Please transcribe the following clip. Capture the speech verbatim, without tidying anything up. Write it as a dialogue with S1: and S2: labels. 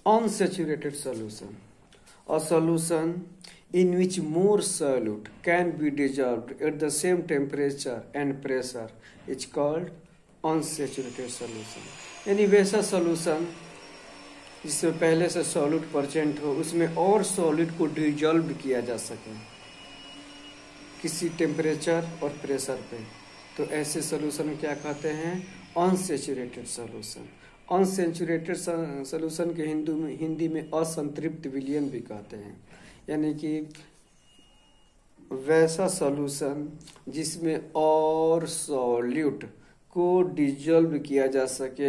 S1: Unsaturated solution. A solution in which more solute can be dissolved at the same temperature and pressure is called unsaturated solution. यानी वैसा solution जिसमें पहले से solute percent हो, उसमें और सॉल्यूट को डिजॉल्व किया जा सके किसी टेम्परेचर और प्रेशर पे, तो ऐसे सॉल्यूशन क्या कहते हैं? Unsaturated solution. अनसैचुरेटेड सॉल्यूशन के हिंदू में हिंदी में असंतृप्त विलयन भी कहते हैं, यानी कि वैसा सॉल्यूशन जिसमें और सॉल्यूट को डिजॉल्व किया जा सके